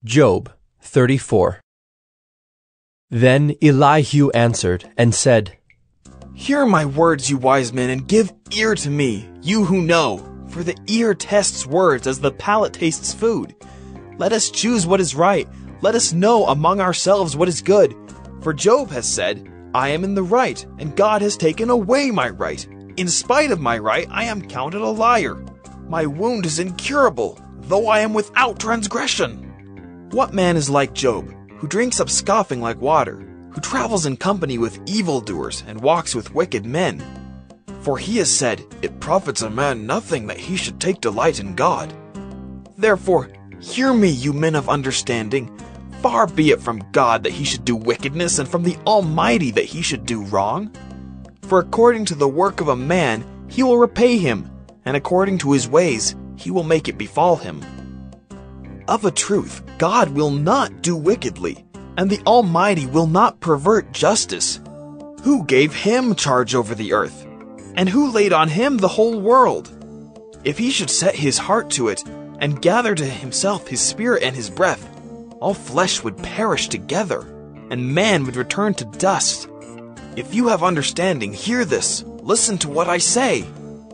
Job 34. Then Elihu answered and said, Hear my words, you wise men, and give ear to me, you who know. For the ear tests words as the palate tastes food. Let us choose what is right. Let us know among ourselves what is good. For Job has said, I am in the right, and God has taken away my right. In spite of my right, I am counted a liar. My wound is incurable, though I am without transgression. What man is like Job, who drinks up scoffing like water, who travels in company with evildoers and walks with wicked men? For he has said, It profits a man nothing that he should take delight in God. Therefore, hear me, you men of understanding. Far be it from God that he should do wickedness, and from the Almighty that he should do wrong. For according to the work of a man, he will repay him, and according to his ways, he will make it befall him. Of a truth, God will not do wickedly, and the Almighty will not pervert justice. Who gave him charge over the earth? And who laid on him the whole world? If he should set his heart to it, and gather to himself his spirit and his breath, all flesh would perish together, and man would return to dust. If you have understanding, hear this. Listen to what I say.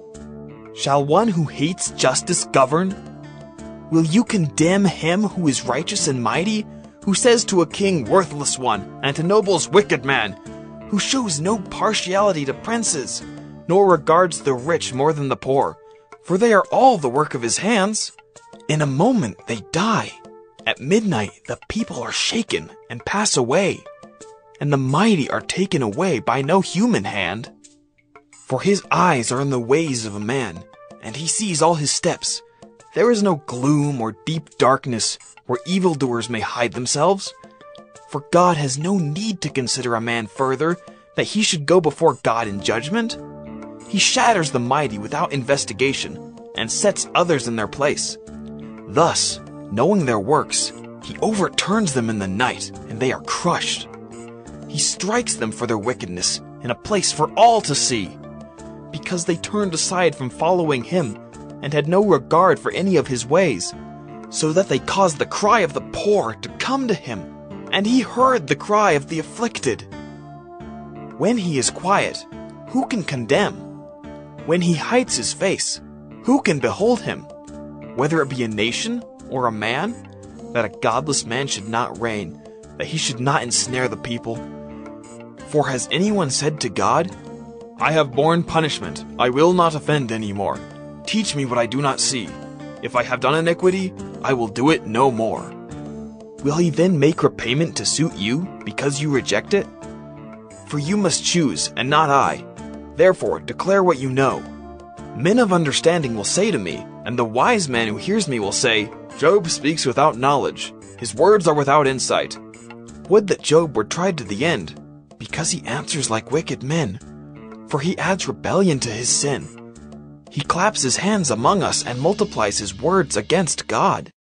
Shall one who hates justice govern? Will you condemn him who is righteous and mighty, who says to a king, worthless one, and to nobles, wicked man, who shows no partiality to princes, nor regards the rich more than the poor, for they are all the work of his hands? In a moment they die. At midnight the people are shaken and pass away, and the mighty are taken away by no human hand. For his eyes are in the ways of a man, and he sees all his steps. There is no gloom or deep darkness where evildoers may hide themselves. For God has no need to consider a man further, that he should go before God in judgment. He shatters the mighty without investigation, and sets others in their place. Thus, knowing their works, he overturns them in the night, and they are crushed. He strikes them for their wickedness in a place for all to see, because they turned aside from following him, and had no regard for any of his ways, so that they caused the cry of the poor to come to him, and he heard the cry of the afflicted. When he is quiet, who can condemn? When he hides his face, who can behold him? Whether it be a nation or a man, that a godless man should not reign, that he should not ensnare the people. For has anyone said to God, I have borne punishment, I will not offend any more. Teach me what I do not see. If I have done iniquity, I will do it no more. Will he then make repayment to suit you, because you reject it? For you must choose, and not I. Therefore, declare what you know. Men of understanding will say to me, and the wise man who hears me will say, Job speaks without knowledge. His words are without insight. Would that Job were tried to the end, because he answers like wicked men. For he adds rebellion to his sin. He claps his hands among us and multiplies his words against God.